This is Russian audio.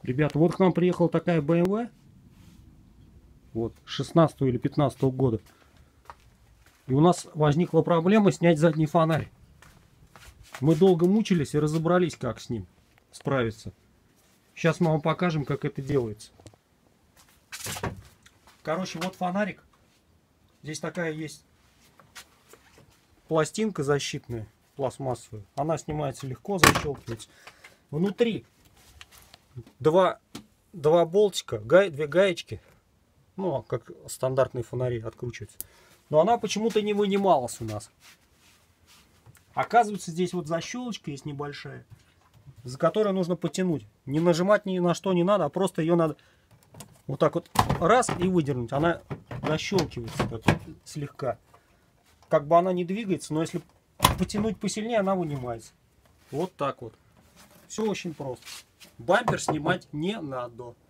Ребята, вот к нам приехала такая BMW. Вот, 16 или 15 года. И у нас возникла проблема снять задний фонарь. Мы долго мучились и разобрались, как с ним справиться. Сейчас мы вам покажем, как это делается. Короче, вот фонарик. Здесь такая есть пластинка защитная, пластмассовая. Она снимается легко, защелкивается. Внутри два болтика, две гаечки. Ну, как стандартные фонари откручиваются. Но она почему-то не вынималась у нас. Оказывается, здесь вот защелочка есть небольшая, за которой нужно потянуть. Не нажимать ни на что не надо, а просто ее надо вот так вот раз и выдернуть. Она защелкивается так, слегка. Как бы она не двигается, но если потянуть посильнее, она вынимается. Вот так вот. Все очень просто. Бампер снимать не надо.